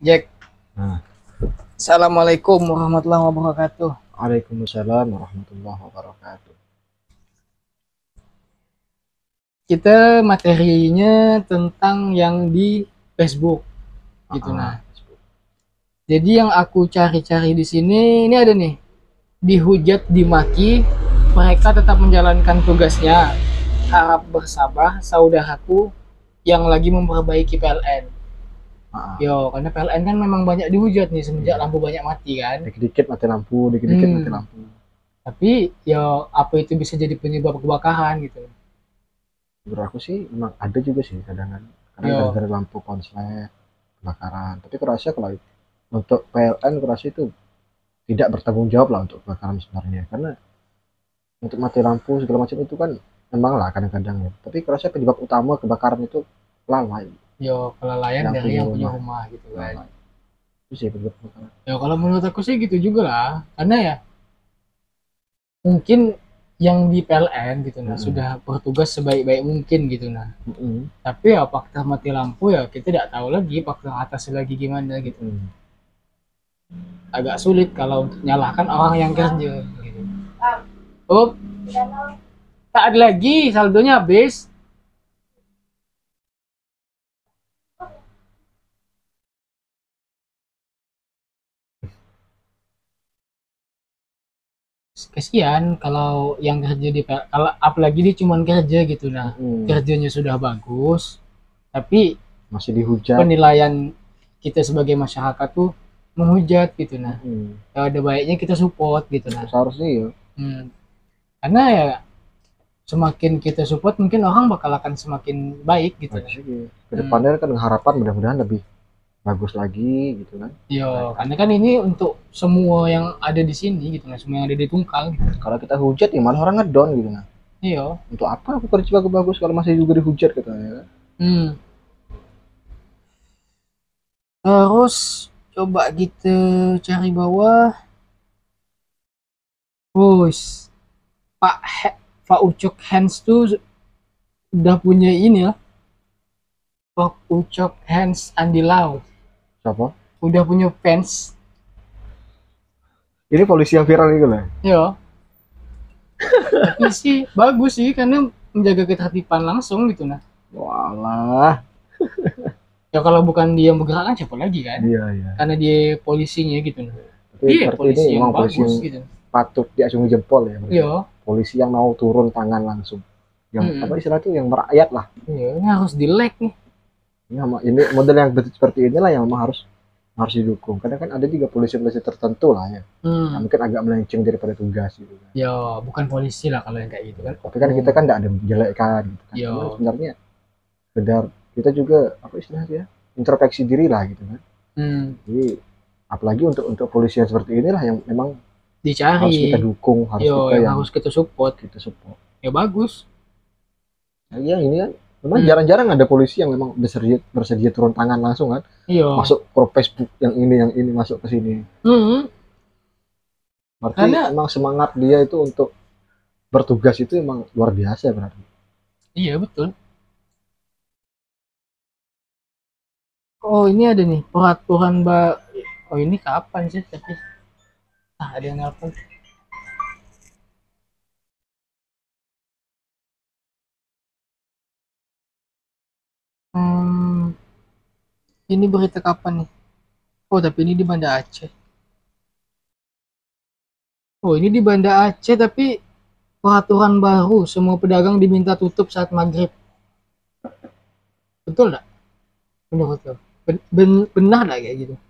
Jack, Nah, Assalamualaikum warahmatullahi wabarakatuh. Waalaikumsalam warahmatullahi wabarakatuh. Kita materinya tentang yang di Facebook, gitu nah. Facebook. Jadi yang aku cari-cari di sini, ini ada nih, dihujat, dimaki, mereka tetap menjalankan tugasnya. Harap bersabar, saudaraku yang lagi memperbaiki PLN. Ah, Yo, karena PLN kan memang banyak dihujat nih semenjak iya. lampu banyak mati kan. Dikit-dikit mati lampu, dikit-dikit mati Hmm, lampu. tapi yo apa itu bisa jadi penyebab kebakaran gitu. Menurut aku sih memang ada juga sih kadang Yo, gara-gara lampu konslet kebakaran. Tapi kerasa kalau untuk PLN kerasa itu tidak bertanggung jawab lah untuk kebakaran sebenarnya. Karena untuk mati lampu segala macam itu kan memang lah kadang-kadang ya. Tapi kerasa penyebab utama kebakaran itu lalai yo kelalaian yang dari punya yang punya rumah. rumah gitu kan. Lalai. Itu sih penyebab kebakaran. Ya kalau menurut aku sih gitu juga lah, karena ya mungkin yang di PLN gitu nah Mm-mm. sudah bertugas sebaik-baik mungkin gitu nah. Mm-mm. Tapi ya fakta mati lampu ya kita tidak tahu lagi fakta atasnya lagi gimana gitu. Mm-mm. Agak sulit kalau untuk nyalahkan orang yang kerja gitu. Oh, tak ada lagi saldonya habis. Kasihan kalau yang kerja di PLN, kalau apalagi dia cuma kerja gitu nah. Mm-mm. Kerjanya sudah bagus, tapi Masih dihujat. penilaian kita sebagai masyarakat tuh menghujat gitu nah. Mm-mm. Ya, ada baiknya kita support gitu nah. Seharusnya ya Karena ya semakin kita support mungkin orang bakal akan semakin baik gitu bagus nah. aja. Hmm. Kedepannya kan harapan mudah-mudahan lebih bagus lagi gitu kan. Yo, Mereka. karena kan ini untuk semua yang ada di sini gitu nah, semua yang ada di Tungkal gitu. Kalau kita hujat ya malah orang ngedon gitu nah. Iya. Untuk apa aku kerja bagus-bagus kalau masih juga dihujat katanya. Hmm. Terus coba kita cari bawah. Bos, Pak Ucok Hands tuh udah punya ini lah. Pak Ucok Hands Andi Lau Siapa? udah punya fans. Ini polisi yang viral itu lah. Yo, tapi sih bagus sih karena menjaga ketertiban langsung gitu nah. Walah. Ya kalau bukan dia yang bergerak kan siapa lagi kan? Iya iya. Karena dia polisinya gitu nah. Tapi Dia berarti ini polisi yang memang polisi bagus yang gitu. patut diacungi jempol ya berarti. Iya. Polisi yang mau turun tangan langsung. Yang apa Mm-mm. istilah itu yang merakyat lah. Iya, ini harus di like nih. Ini model yang seperti inilah yang memang harus harus didukung. Kadang kan ada juga polisi-polisi tertentu lah ya. Nah, Hmm. mungkin agak melenceng daripada tugas gitu kan. Ya, bukan polisi lah kalau yang kayak gitu kan. Tapi kan kita Oknum. kan tidak ada menjelekkan gitu kan. Cuman Yo. sebenarnya sekedar kita juga apa istilahnya introspeksi diri lah gitu kan. Hmm. Jadi apalagi untuk polisi yang seperti inilah yang memang harus kita Dicari. dukung, harus Yo, kita yang yang harus kita support. kita support. Ya bagus. Nah, ya ini kan memang Hmm. jarang-jarang ada polisi yang memang bersedia turun tangan langsung kan Iya. masuk ke Facebook yang ini masuk ke sini. Hmm. Berarti Karena emang semangat dia itu untuk bertugas itu emang luar biasa berarti. iya betul. Oh, ini ada nih peraturan Oh, ini kapan sih tapi ada yang nelpon. Hmm, ini berita kapan nih? Oh, tapi ini di Banda Aceh. Oh, ini di Banda Aceh tapi peraturan baru, semua pedagang diminta tutup saat maghrib. Betul nggak? Menurut lo? Benar nggak kayak gitu?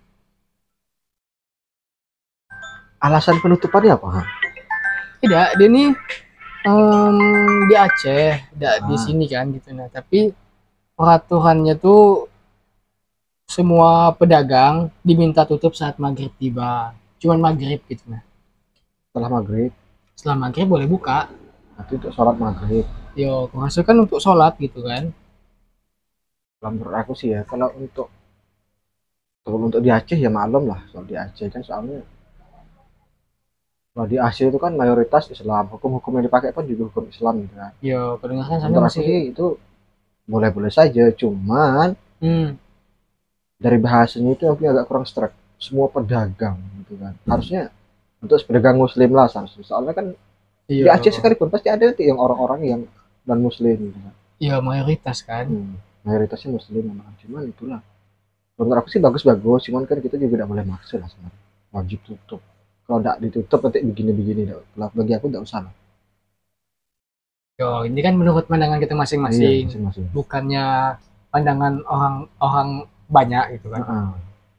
Alasan penutupannya apa? Tidak, dia ini di Aceh, tidak di Ah, sini kan gitu. Nah, tapi peraturannya tuh semua pedagang diminta tutup saat maghrib tiba. Cuman maghrib gitu nah. setelah maghrib, Setelah maghrib boleh buka. nanti untuk sholat maghrib. Yo, kalau kan untuk sholat gitu kan. Kalau menurut aku sih ya, kalau untuk di Aceh ya maklum lah, soal di Aceh kan soalnya kalau di Aceh itu kan mayoritas Islam, hukum-hukum yang dipakai pun juga hukum Islam gitu kan. Yo, kedengaran sana Menurut aku masih sih itu boleh-boleh saja, cuman hmm, dari bahasanya itu aku agak kurang strike. Semua pedagang gitu kan. Harusnya untuk pedagang muslim lah seharusnya. Soalnya kan di Iya, Aceh sekalipun pasti ada nanti yang orang-orang yang non muslim gitu kan. iya mayoritas kan. Mayoritasnya muslim memang. Cuman itulah. Menurut aku sih bagus-bagus, cuman kan kita juga tidak boleh maksa lah sebenarnya. Wajib tutup. Kalau tidak ditutup nanti begini-begini. Bagi aku tidak usah lah. Yo, ini kan menurut pandangan kita Iya, masing-masing, masing-masing. bukannya pandangan orang-orang banyak gitu kan. Heeh.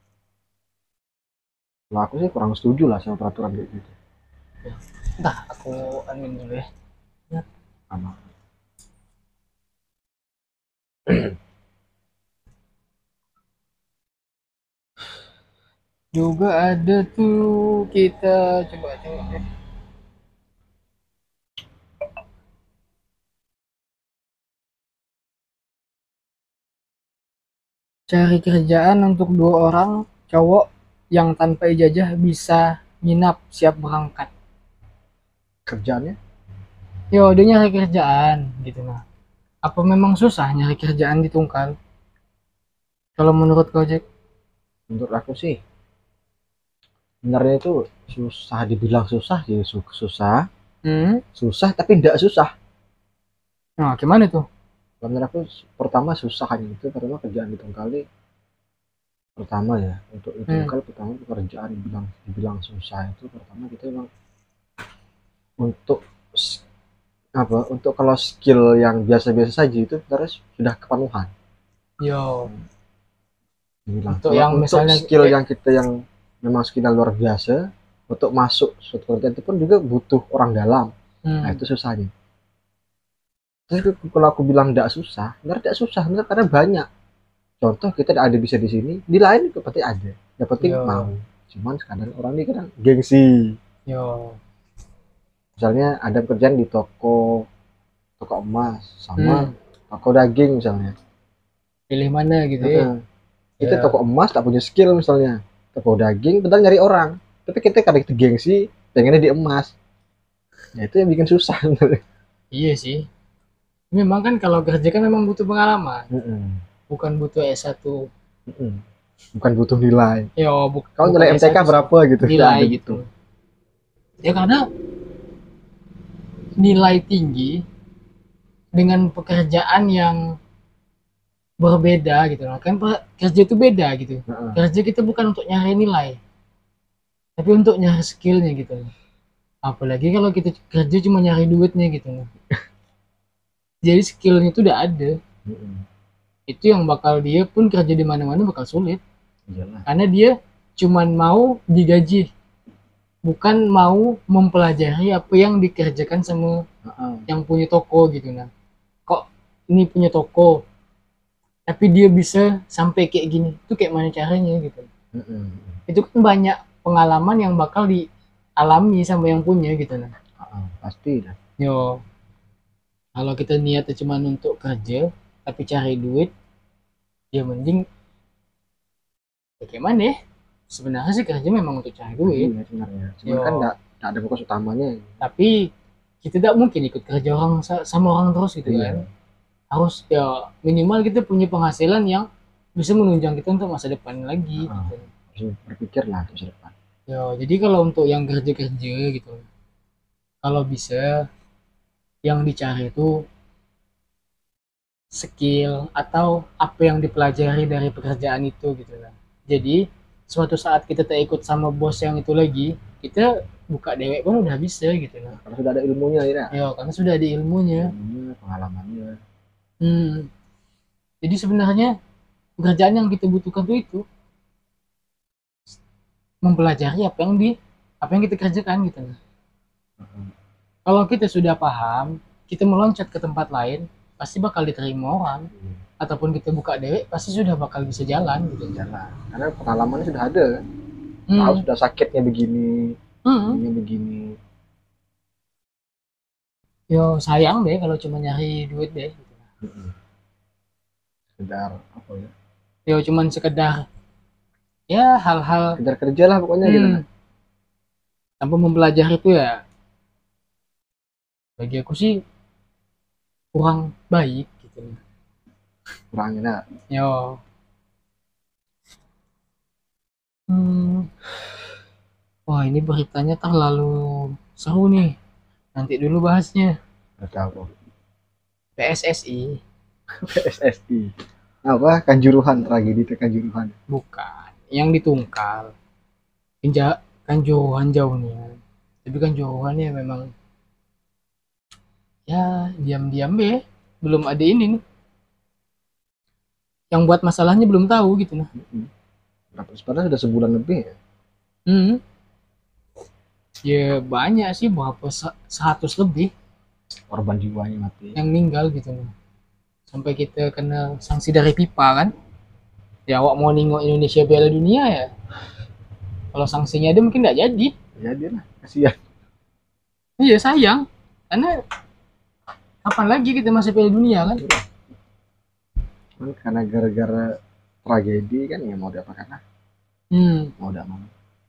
Kalau aku sih kurang setuju lah sama peraturan kayak gitu. Entah, aku anuin dulu ya. Sama. Juga ada tuh kita coba tengok ya. Cari kerjaan untuk 2 orang cowok yang tanpa ijazah bisa nginap siap berangkat. Kerjaannya Yo, dia nyari kerjaan gitu nah. Apa memang susah nyari kerjaan di Tungkal? Kalau menurut Gojek? menurut aku sih sebenarnya itu susah, dibilang susah sih, susah Hmm? susah tapi tidak susah. Nah, gimana tuh? Menurut aku pertama susah kan itu karena kerjaan di Tongkali pertama ya, untuk di Hmm. Tongkal pertama pekerjaan dibilang susah itu pertama kita memang untuk apa, untuk kalau skill yang biasa-biasa saja itu sebenarnya sudah kepenuhan. Yo, Dibilang untuk kalau yang untuk misalnya skill yang kita yang memang skill luar biasa untuk masuk suatu kerjaan itu pun juga butuh orang dalam. Nah hmm, itu susahnya. Terus kalau aku bilang tidak susah, benar tidak susah, benar karena banyak. Contoh kita ada bisa di sini, di lain itu pasti ada. Yang penting mau. yo, Cuman kadang orang ini kan gengsi. yo, Misalnya ada pekerjaan di toko toko emas sama hmm, toko daging misalnya. pilih mana gitu ya? Heeh. Kita Ya, toko emas tak punya skill misalnya. Toko daging padahal nyari orang. Tapi kita kadang itu gengsi, pengennya di emas. Nah itu yang bikin susah. iya sih. Memang kan kalau kerja kan memang butuh pengalaman, Heeh. bukan butuh S1. Heeh. Bukan butuh nilai. Yo, Kalau bukan nilai MTK S1 sih. berapa gitu, tidak Nilai ada gitu. butuh. Ya karena nilai tinggi dengan pekerjaan yang berbeda gitu loh. Kan kerja itu beda gitu. Heeh. Kerja kita bukan untuk nyari nilai, tapi untuk nyari skillnya gitu loh. Apalagi kalau kita kerja cuma nyari duitnya gitu loh. Jadi skillnya itu udah ada. Heeh. Itu yang bakal dia pun kerja di mana-mana bakal sulit. Iyalah. Karena dia cuman mau digaji, bukan mau mempelajari apa yang dikerjakan sama Heeh. yang punya toko gitu nah. Kok ini punya toko, tapi dia bisa sampai kayak gini, itu kayak mana caranya gitu. Heeh. Itu kan banyak pengalaman yang bakal dialami sama yang punya gitu nah. Heeh. Pasti dah. Yo, kalau kita niatnya cuma untuk kerja tapi cari duit, ya mending ya gimana ya, sebenarnya sih kerja memang untuk cari duit. Iya sebenarnya. Cuman kan Yo, enggak ada fokus utamanya. tapi kita tidak mungkin ikut kerja orang sama orang terus gitu kan. Iya. Harus ya minimal kita punya penghasilan yang bisa menunjang kita untuk masa depan lagi Heeh. gitu. Harus berpikir lah untuk masa depan. Ya, jadi kalau untuk yang kerja-kerja gitu, kalau bisa yang dicari itu skill atau apa yang dipelajari dari pekerjaan itu gitu kan. Jadi suatu saat kita tak ikut sama bos yang itu lagi, kita buka dewek pun udah bisa gitu lah. Karena sudah ada ilmunya ya. Ya, karena sudah ada ilmunya. Ilmunya, pengalamannya. Hmm. Jadi sebenarnya pekerjaan yang kita butuhkan tuh itu mempelajari apa yang kita kerjakan gitu. Heeh. Kalau kita sudah paham, kita meloncat ke tempat lain, pasti bakal diterima orang. Iya. Ataupun kita buka dewek, pasti sudah bakal bisa jalan gitu. Jalan. Karena pengalamannya sudah ada kan. Tahu Hmm. sudah sakitnya begini, Hmm. ini begini. Yo sayang deh kalau cuma nyari duit deh. Heeh. Sekedar apa ya? Yo cuman sekedar ya hal-hal Sekedar kerja lah pokoknya gitu kan. tanpa mempelajari itu ya bagi aku sih kurang baik gitu. Kurangnya. Yo Hmm. Wah, ini beritanya terlalu seru nih. Nanti dulu bahasnya. Nggak tahu. PSSI PSSI apa Kanjuruhan, tragedi itu Kanjuruhan. bukan yang ditungkal. Kanjuruhan jauhnya. Tapi Kanjuruhan ya memang ya diam-diam be. Belum ada ini nih. Yang buat masalahnya belum tahu gitu nah. Berapa sebenarnya sudah sebulan lebih ya. Hmm. Ya banyak sih berapa 100 lebih Korban jiwanya mati. yang meninggal gitu nah. Sampai kita kena sanksi dari FIFA kan. Ya awak mau nengok Indonesia Piala Dunia ya. Kalau sanksinya ada mungkin nggak jadi. Jadi lah, kasihan. Iya sayang. Karena kapan lagi kita masuk Piala Dunia kan? Karena gara-gara tragedi kan ya mau diapakan lah. Mau tidak mau.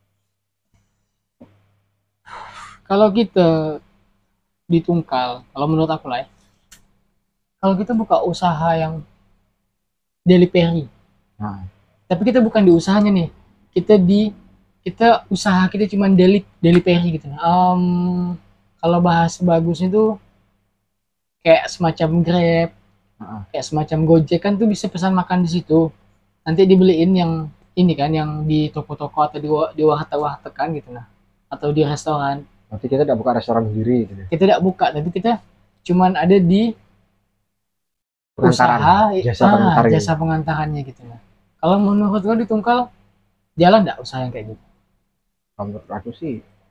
Kalau kita ditungkal, kalau menurut aku lah ya, kalau kita buka usaha yang delivery, Nah, tapi kita bukan di usahanya nih, kita usaha kita cuma delivery gitu. Kalau bahas bagusnya tuh kayak semacam Grab, kayak semacam Gojek kan tuh bisa pesan makan di situ. Nanti dibeliin yang ini kan, yang di toko-toko atau di warteg-warteg kan gitu nah, atau di restoran. nanti kita tidak buka restoran sendiri gitu. Kita tidak buka, tapi kita cuman ada di Pengantaran, usaha jasa pengantar gitu. jasa pengantarannya gitu nah. Kalau menurut lo ditungkal jalan nggak usaha yang kayak gitu? Kalau menurut aku sih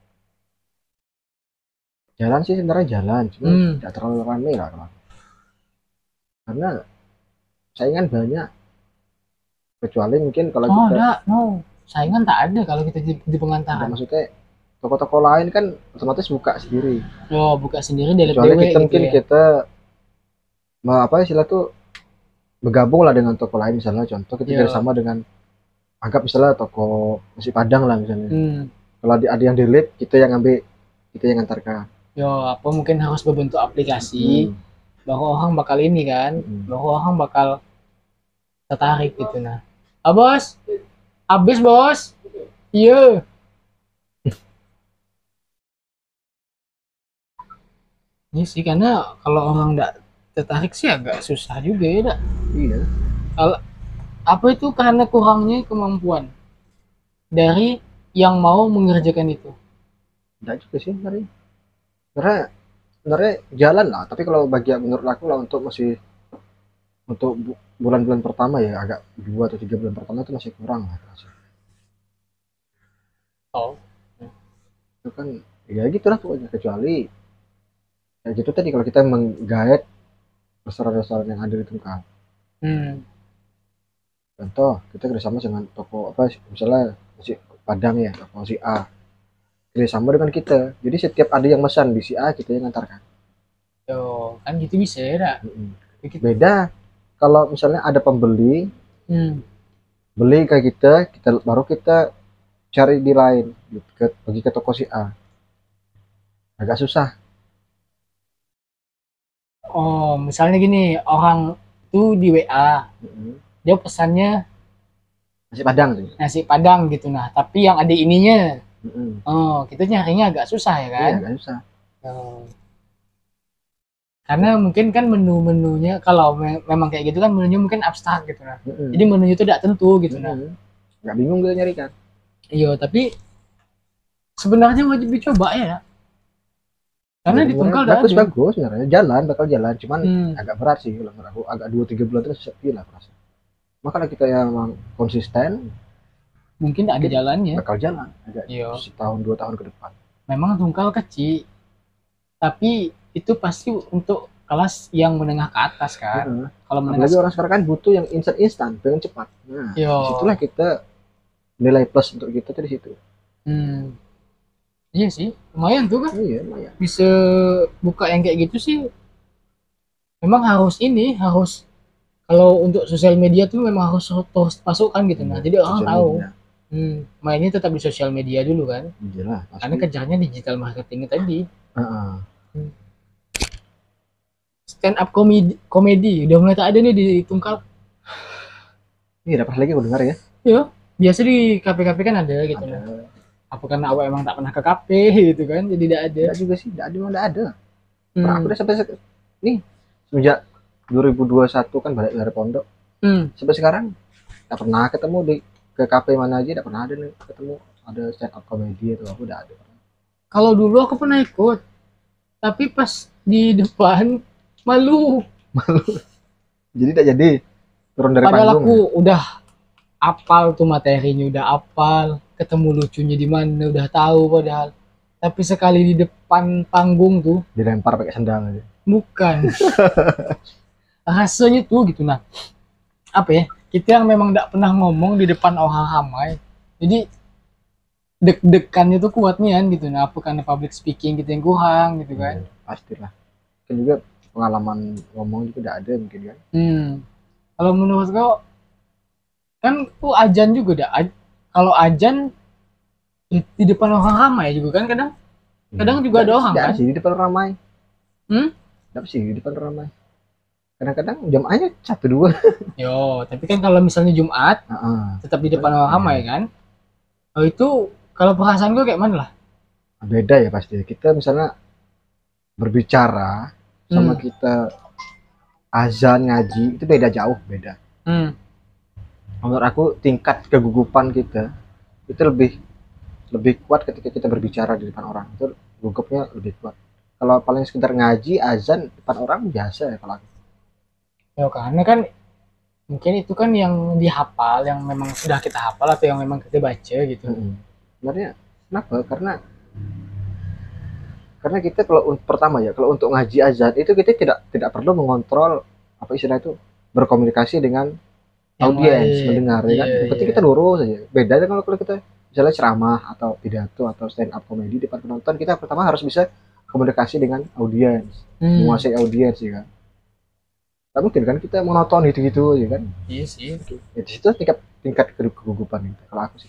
jalan sih sebenarnya jalan, cuma tidak terlalu ramai lah kalau. Karena saingan banyak. Kecuali mungkin kalau Oh kita enggak, no, saingan tak ada kalau kita di pengantaran. maksudnya toko-toko lain kan otomatis buka sendiri. Oh buka sendiri dari Kecuali dewe kita gitu mungkin ya. kita apa istilah tuh bergabung lah dengan toko lain, misalnya contoh kita Iya. kerjasama dengan, anggap misalnya toko nasi padang lah misalnya. Kalau ada yang delete, kita yang ambil, kita yang antarkan. Yo apa mungkin harus berbentuk aplikasi, baru orang bakal ini kan, baru orang bakal tertarik gitu nah. Ah bos, habis bos. Iya. Ini sih karena kalau orang nggak tertarik sih agak susah juga ya. Dak. Iya. Kalau apa itu karena kurangnya kemampuan dari yang mau mengerjakan itu. Enggak juga sih sebenarnya. Sebenarnya jalan lah, tapi kalau bagi menurut aku lah untuk masih untuk bulan-bulan pertama ya agak 2 atau 3 bulan pertama itu masih kurang lah rasanya. Oh. Itu kan ya gitulah pokoknya, kecuali ya gitu tadi kalau kita menggait restoran-restoran yang ada di Tungkal. Contoh kita kerjasama dengan toko apa misalnya si Padang ya, toko si A kerjasama dengan kita, jadi setiap ada yang pesan di si A kita yang ngantarkan. Yo, kan gitu bisa ya, dak. Beda kalau misalnya ada pembeli beli kayak kita baru kita cari di lain pergi ke toko si A, agak susah. Oh, misalnya gini, orang tuh di WA, dia pesannya Nasi Padang sih. nasi Padang gitu nah, tapi yang ada ininya. Oh, kita nyarinya agak susah ya kan? Iya, agak susah. Oh. Karena mungkin kan menu-menunya kalau memang kayak gitu kan menunya mungkin abstrak gitu nah. Jadi menunya itu tidak tentu gitu nah. Nggak bingung kita nyari kan. Iya, tapi sebenarnya wajib dicoba ya. Karena Ya, di Tungkal bagus sebenarnya, bakal jalan, cuman agak berat sih kalau menurut aku, agak 2-3 bulan terus sepi lah rasa. Makanya kita yang memang konsisten, mungkin ada jalannya. Bakal jalan, agak setahun 2 tahun ke depan. Memang Tungkal kecil, tapi itu pasti untuk kelas yang menengah ke atas kan. Kalau menengah lagi orang sekarang kan butuh yang instan, pengen cepat. Nah, disitulah kita nilai plus untuk kita tuh di situ. Iya sih, lumayan tuh kan. Iya, lumayan. Bisa buka yang kayak gitu sih. Memang harus kalau untuk sosial media tuh memang harus terus masukkan gitu nah. Jadi orang tahu. Mainnya tetap di sosial media dulu kan. Iyalah, karena kejarnya digital marketing tadi. Stand up komedi udah mulai tak ada nih di Tungkal. Ini dapat lagi aku dengar ya. Iya. Biasa di kafe-kafe kan ada gitu Ada. nah. Apa karena awak emang tak pernah ke kafe gitu kan, jadi tidak ada. Enggak juga sih, enggak ada, enggak ada. Aku Hmm. udah sampai nih sejak 2021 kan balik dari pondok Hmm. sampai sekarang nggak pernah ketemu di ke kafe mana aja, nggak pernah ada nih ketemu ada stand up comedy atau aku udah ada. Kalau dulu aku pernah ikut, tapi pas di depan malu. Jadi tidak jadi turun dari Padahal panggung aku ya. udah apal tuh materinya, udah apal, ketemu lucunya di mana udah tahu padahal. Tapi sekali di depan panggung tuh Dilempar pakai sendal aja. bukan rasanya tuh gitu nah. Apa ya? Kita yang memang tidak pernah ngomong di depan orang ramai. Jadi deg-degannya tuh kuat nian gitu nah, apa karena public speaking gitu yang kurang gitu kan. Pastilah kan juga pengalaman ngomong juga udah ada mungkin kan. Kalau menurut kau kan tuh ajan juga dah. Kalau ajan di depan orang ramai juga kan kadang kadang juga ada orang Tidak kan. sih di depan ramai. Hmm? Tidak sih di depan ramai. Kadang-kadang jamaahnya satu dua. Yo, tapi kan kalau misalnya Jumat tetap di depan orang ramai kan. Oh itu kalau perasaan gue kayak mana lah? Beda ya pasti. Kita misalnya berbicara sama kita azan ngaji itu beda jauh beda. Menurut aku tingkat kegugupan kita itu lebih kuat ketika kita berbicara di depan orang, itu gugupnya lebih kuat. Kalau paling sekedar ngaji azan depan orang biasa ya kalau aku. Ya karena kan mungkin itu kan yang dihafal, yang memang sudah kita hafal atau yang memang kita baca gitu. Sebenarnya kenapa? Karena kita kalau pertama ya kalau untuk ngaji azan itu kita tidak perlu mengontrol apa istilah itu berkomunikasi dengan audiens mendengar ya kan. Yang penting kita lurus saja. Beda kalau kita misalnya ceramah atau pidato atau stand up comedy depan penonton, kita pertama harus bisa komunikasi dengan audiens, menguasai audiens ya kan. Tak mungkin kan kita monoton gitu-gitu ya kan. Iya sih. Ya, di situ tingkat kegugupan itu kalau aku sih.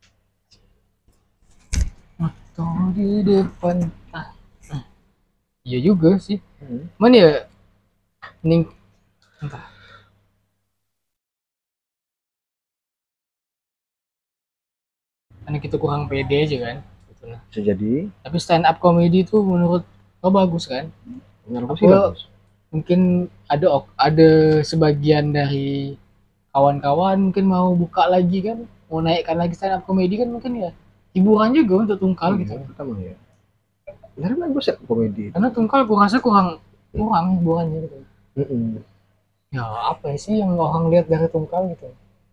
Atau di depan. Iya juga sih. Mana ya? Ning entah. Karena kita kurang pede aja kan. Gitu nah. Bisa jadi. Tapi stand up comedy itu menurut lo bagus kan? Menurut aku sih bagus. Mungkin ada sebagian dari kawan-kawan mungkin mau buka lagi kan, mau naikkan lagi stand up comedy kan mungkin ya hiburan juga untuk tungkal gitu. Pertama ya. Benar bagus ya komedi. Karena tungkal gue rasa kurang hiburannya gitu. Ya apa sih yang orang lihat dari tungkal gitu?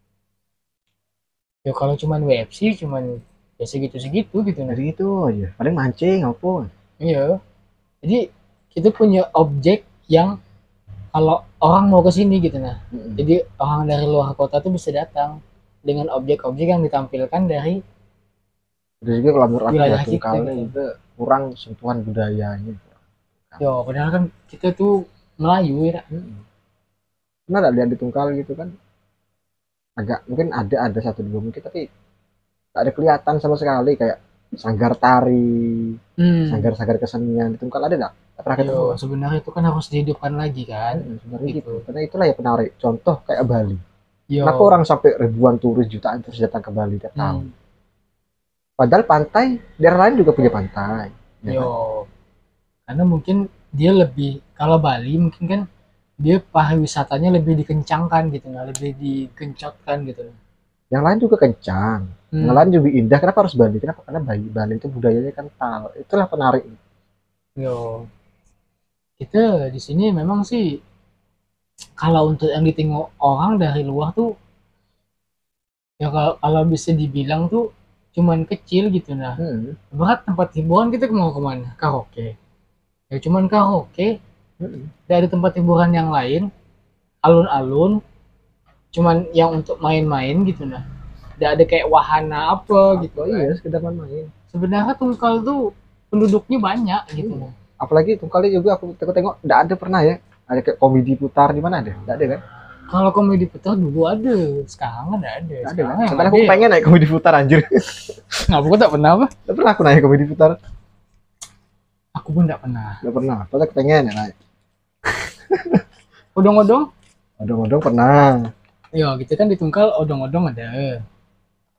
Ya kalau cuman WFC cuman ya segitu gitu. Dari itu aja. Paling mancing apa? Iya. Jadi kita punya objek yang kalau orang mau ke sini gitu nah. Jadi orang dari luar kota tuh bisa datang dengan objek-objek yang ditampilkan dari Terus juga kalau menurut aku ya wilayah tungkalnya kita. juga kurang sentuhan budayanya. Yo, padahal kan kita tuh Melayu ya. Karena ada yang di tungkal gitu kan. Agak mungkin ada satu dua mungkin tapi tak ada kelihatan sama sekali kayak sanggar tari, sanggar-sanggar kesenian di tungkal ada nggak? Pernah ketemu? Yo, sebenarnya itu kan harus dihidupkan lagi kan. Sebenarnya gitu. Karena itulah ya penarik. Contoh kayak Bali. Yo. Kenapa orang sampai ribuan turis jutaan terus datang ke Bali tiap tahun? Padahal pantai, daerah lain juga punya pantai. Ya kan? Karena mungkin dia lebih, kalau Bali mungkin kan dia pariwisatanya lebih dikencangkan gitu, nah lebih dikencotkan gitu. Yang lain juga kencang, yang lain juga indah. Kenapa harus Bali? Kenapa? Karena Bali itu budayanya kental. Itulah penarik. Yo, kita di sini memang sih kalau untuk yang ditengok orang dari luar tuh, ya kalau bisa dibilang tuh cuman kecil gitu nah. Berat tempat hiburan kita mau kemana? Karaoke. Ya cuman karaoke. Tidak ada tempat hiburan yang lain. Alun-alun. Cuman yang untuk main-main gitu nah. Tidak ada kayak wahana apa gitu. Iya, sekedar main. Sebenarnya Tungkal tuh penduduknya banyak gitu. Apalagi Tungkal juga aku tengok tidak ada pernah ya. Ada kayak komedi putar di mana ada? Tidak ada kan? Kalau komedi putar dulu ada, sekarang nggak ada. Sekarang aku pengen naik komedi putar anjir. Nggak, aku tak pernah apa? Tidak pernah aku naik komedi putar. Aku pun tidak pernah. Tidak pernah. Padahal aku pengen ya naik. Odong-odong? Odong-odong pernah. Ya, gitu kan di Tungkal odong-odong ada.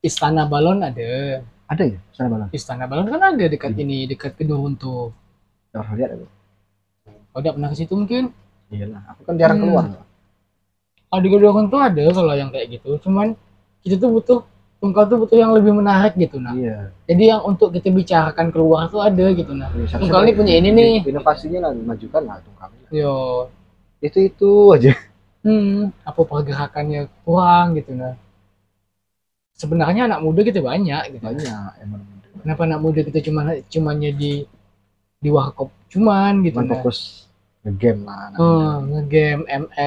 Istana Balon ada. Ada ya sana balon? Istana Balon kan ada dekat ini, dekat Keduruntu. Pernah lihat aku. Kau udah pernah ke situ mungkin? Iyalah, aku kan jarang keluar. Kalau di Keduruntu ada kalau yang kayak gitu. Cuman kita tuh butuh tungkal tuh butuh yang lebih menarik gitu nah. Iya. Jadi yang untuk kita bicarakan keluar tuh ada gitu nah. Iya, Tungkal ini punya ini nih. Inovasinya lah dimajukan lah tungkalnya. Yo, Itu aja. apa pergerakannya kurang gitu nah. Sebenarnya anak muda kita banyak gitu. Banyak emang. Kenapa anak muda kita cumannya di warkop cuman gitu Cuman nah. fokus ngegame lah. Ngegame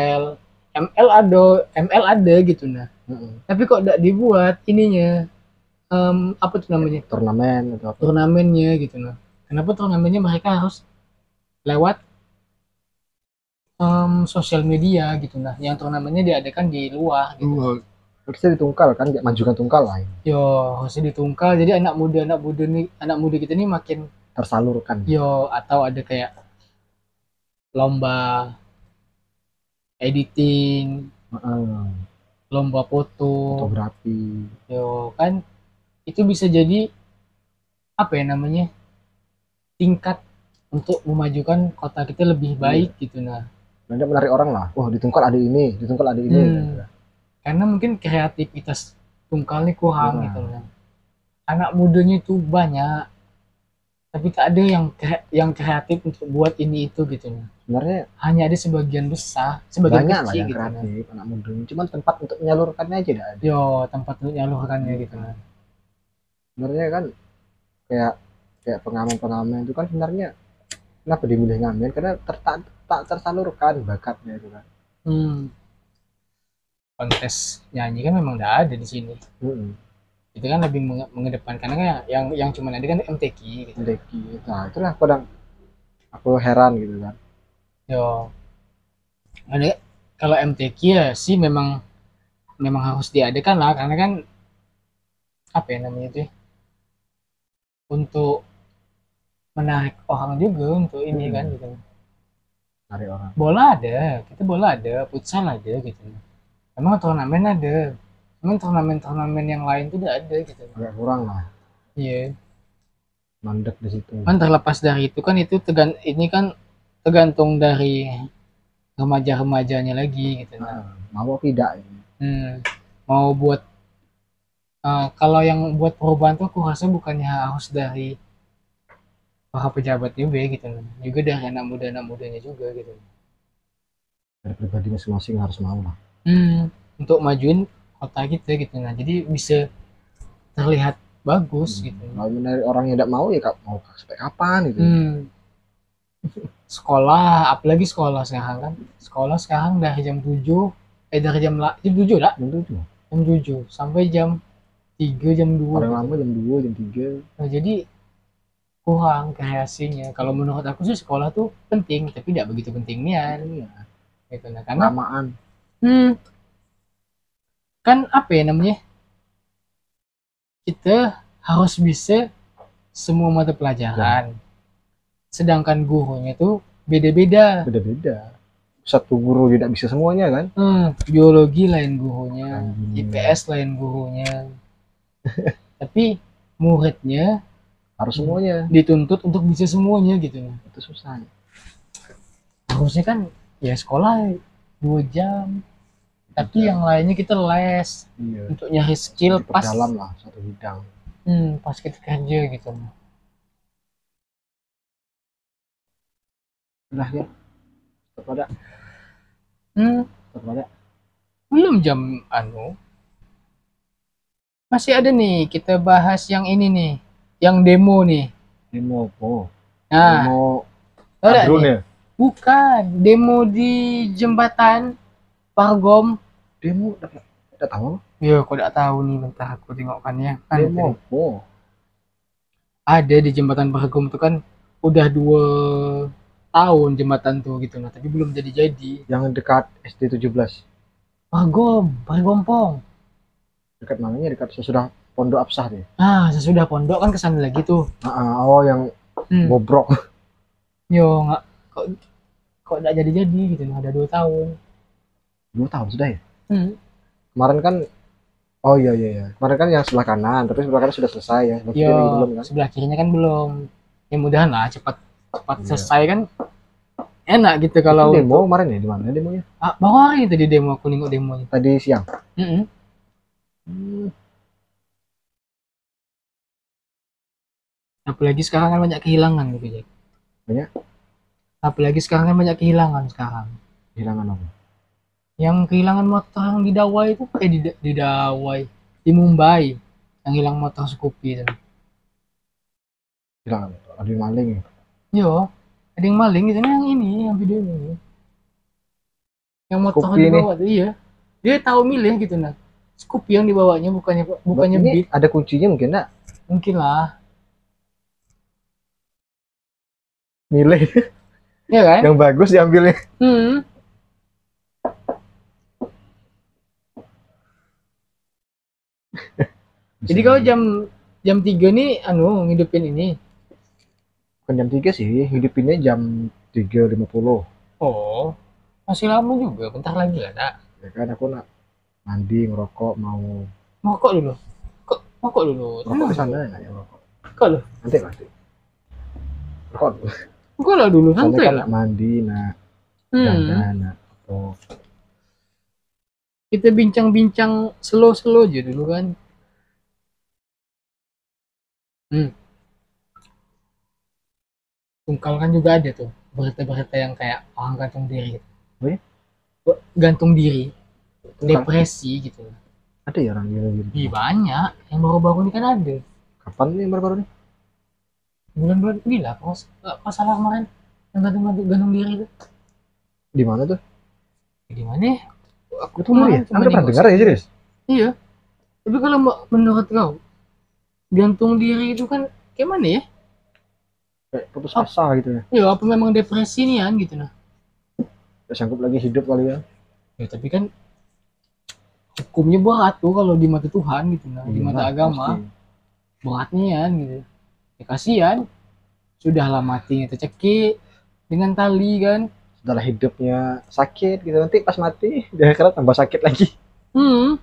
ML ada gitu nah. Tapi kok tidak dibuat ininya apa tuh namanya? Turnamen atau apa? Turnamennya gitu nah. Kenapa turnamennya mereka harus lewat sosial media gitu nah. Yang turnamennya diadakan di luar gitu. Harusnya ditungkal kan, majukan tungkal lah. Yo, harusnya ditungkal. Jadi anak muda kita nih makin tersalurkan. Yo, atau ada kayak lomba editing, lomba fotografi. Yo, kan itu bisa jadi apa ya namanya? Tingkat untuk memajukan kota kita lebih baik gitu nah. Nanti menarik orang lah. Oh, ditungkal ada ini, ditungkal ada ini. Karena mungkin kreativitas tungkal nih kurang gitu nah. Anak mudanya itu banyak. Tapi tak ada yang kreatif untuk buat ini itu gitu nah. Sebenarnya hanya ada sebagian besar, sebagian banyak kecil lah yang gitu kreatif anak muda. Cuman tempat untuk menyalurkannya aja tidak ada. Yo, tempat untuk menyalurkannya gitu nah. Sebenarnya kan kayak pengamen itu kan sebenarnya kenapa dimilih ngamen, karena tak tersalurkan bakatnya itu kan. Kontes nyanyi kan memang tidak ada di sini. Itu kan lebih mengedepankan kan yang cuma ada kan MTQ gitu. MTQ. Nah, itulah kadang aku heran gitu kan. Yo. Ada kalau MTQ ya sih memang harus diadakan lah, karena kan apa ya namanya itu? Untuk menarik orang juga untuk ini kan gitu. Menarik orang. Bola ada, futsal ada gitu. Emang turnamen ada. Cuman turnamen yang lain tuh tidak ada gitu. Agak kurang lah. Iya. Mandek di situ. Kan terlepas dari itu kan ini kan tergantung dari remaja-remajanya lagi gitu. Mau tidak ini. Mau buat kalau yang buat perubahan tuh aku rasa bukannya harus dari para pejabat juga gitu. Juga dari anak mudanya juga gitu. Dari pribadi masing-masing harus mau lah. Untuk majuin kota kita gitu nah, jadi bisa terlihat bagus gitu. Kalau menarik orang yang tidak mau ya mau sampai kapan gitu. Sekolah, apalagi sekolah sekarang kan. Sekolah sekarang dari jam 7 dari jam 7 lah. Jam 7 sampai jam 3 jam 2. Paling lama jam 2 jam 3. Nah, jadi kurang kreasinya. Kalau menurut aku sih sekolah tuh penting, tapi tidak begitu pentingnya. Gitu nah, karena lamaan. Kan apa ya namanya? Kita harus bisa semua mata pelajaran. Sedangkan gurunya tuh beda-beda. Satu guru tidak bisa semuanya kan? Biologi lain gurunya, IPS lain gurunya. Tapi muridnya harus semuanya. Dituntut untuk bisa semuanya gitu. Itu susah. Harusnya kan ya sekolah 2 jam. Tapi yang lainnya kita les untuk nyari skill pas dalam lah satu bidang. Pas kita kerja gitu. Udah ya. Tetap ada. Belum jam masih ada nih, kita bahas yang ini nih, yang demo nih. Demo apa? Nah, demo ya? Bukan, demo di jembatan Pargom. Demo udah tahu? Iya, kok udah tahu nih, bentar aku tengokkannya. Demo apa? Ada di jembatan Pargom tuh kan udah 2 tahun jembatan tuh gitu nah, tapi belum jadi. Yang dekat SD 17. Pargompong. Dekat namanya dekat sesudah Pondok Absah deh. Sesudah pondok kan kesana lagi tuh. Yang bobrok. Yo, nggak kok enggak jadi gitu nah, ada 2 tahun. 2 tahun sudah ya? Kemarin kan Oh iya iya iya. Kemarin kan yang sebelah kanan, tapi sebelah kanan sudah selesai ya. Sebelah kiri Yo, lagi belum kan? sebelah kirinya kan belum. Ya mudahan lah cepat cepat Iya. selesai kan, enak gitu Itu kalau demo untuk kemarin ya, di mana demonya? bawa hari itu di demo, aku nengok demonya. Tadi siang. Mm-mm. Hmm, Apalagi sekarang kan banyak kehilangan gitu Jack. banyak Apalagi sekarang kan banyak kehilangan sekarang. kehilangan apa? Yang kehilangan motor yang di Dawai itu, di Dawai, di Mumbai, yang hilang motor Scoopy itu. Kehilangan. Ada yang maling ya. Yo, ada yang maling gitu, yang ini, yang video ini, yang motor Scoopy ini. dibawa tuh, iya. Dia tahu milih gitu nah. Scoopy yang dibawanya, bukannya bukannya Ini Beat, ada kuncinya mungkin enggak? mungkin lah, Milih ya kan? yang bagus diambilnya. Hmm. Jadi kalau jam jam 3 nih, ngidupin ini. Bukan jam 3 sih, hidupinnya jam 3.50. Oh, masih lama juga, bentar lagi lah, nak. Ya kan aku nak mandi, ngerokok, mau Ngokok dulu. Kok ngokok dulu? rokok Tenang di sana dulu. ya, rokok. Ngokok dulu. Nanti pasti. Rokok dulu. Ngokok lah dulu, Soalnya santai kan lah. nak mandi, nak Hmm. dandan, nak oh, Kita bincang-bincang slow-slow aja dulu kan. Hmm. Tungkal kan juga ada tuh berita-berita yang kayak orang gantung diri gitu. oh ya, Gantung diri, tungkal. depresi gitu. Ada ya orang gitu. Ih, banyak. Yang baru-baru ini kan ada. Kapan nih baru-baru nih? Bulan-bulan ini lah, pas salah kemarin yang gantung diri itu. Di mana tuh? Di mana ya? Aku Itu ngeri ya? cuma Anda pernah nengok dengar ya, serius? Iya. Tapi kalau menurut kau, gantung diri itu kan kayak mana ya? Kayak putus asa gitu ya. Ya apa memang depresi nih kan gitu nah. Gak sanggup lagi hidup kali ya. Ya tapi kan hukumnya berat tuh kalau di mata Tuhan gitu nah, di Iya mata lah, agama pasti. beratnya kan gitu. Ya kasihan, sudahlah matinya tercekik dengan tali kan. Setelah hidupnya sakit gitu, nanti pas mati dia kira tambah sakit lagi. Hmm.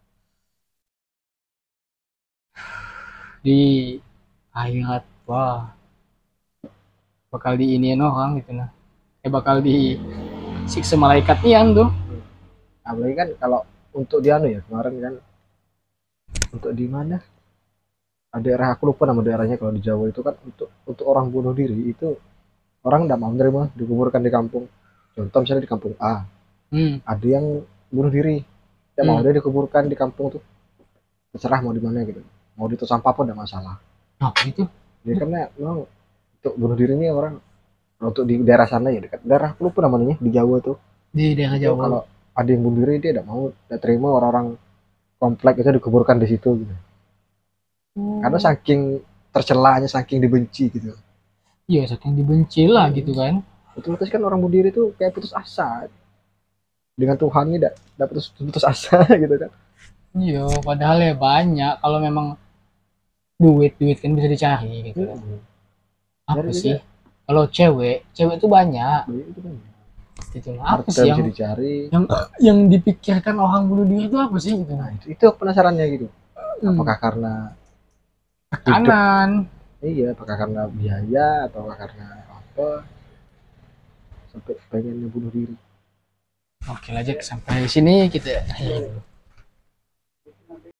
Di akhirat wah bakal diiniin orang gitu nah. Bakal disiksa malaikat nian tuh. Apalagi kan kalau untuk di anu ya, kemarin kan untuk di mana? Ada daerah, aku lupa nama daerahnya, kalau di Jawa itu kan untuk orang bunuh diri itu orang tidak mau menerima dikuburkan di kampung. Contoh misalnya di kampung A, Hmm. ada yang bunuh diri, tidak mau Hmm. dia dikuburkan di kampung tuh, terserah mau di mana gitu, mau di tong sampah pun tidak masalah. Nah, gitu. Jadi karena memang untuk bunuh diri ini orang, untuk di daerah sana ya, dekat daerah, aku lupa namanya di Jawa tuh, Di daerah itu Jawa. kalau ada yang bunuh diri dia tidak mau, tidak terima orang-orang komplek itu dikuburkan di situ gitu. Karena saking tercelanya, saking dibenci gitu. Iya, saking dibenci lah gitu kan. Otomatis kan orang bunuh diri itu kayak putus asa dengan Tuhan, ini tidak putus asa gitu kan. Iya, padahal ya banyak. Kalau memang duit kan bisa dicari gitu. Apa Dari sih? juga Kalau cewek tuh banyak duit itu kan gitu. Nah, apa harta sih bisa dicari. yang dipikirkan orang bunuh diri itu apa sih gitu? Nah itu aku penasarannya gitu, apakah karena hidup, Tekanan. iya, apakah karena biaya atau karena apa sampai pengen bunuh diri. Oke lah Jack, sampai sini kita akhiri dulu.